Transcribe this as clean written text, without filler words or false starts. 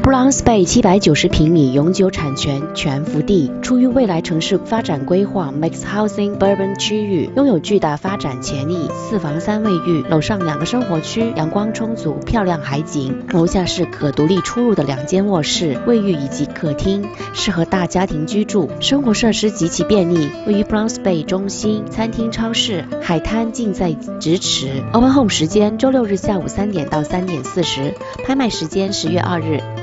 Browns Bay 790平米永久产权全幅地，出于未来城市发展规划 Mixed Housing Bourbon 区域，拥有巨大发展潜力。4房3卫浴，楼上2个生活区，阳光充足，漂亮海景。楼下是可独立出入的2间卧室、卫浴以及客厅，适合大家庭居住。生活设施极其便利，位于 Browns Bay 中心，餐厅、超市、海滩近在咫尺。Open Home 时间：周6日下午3点到3点40，拍卖时间10月2日。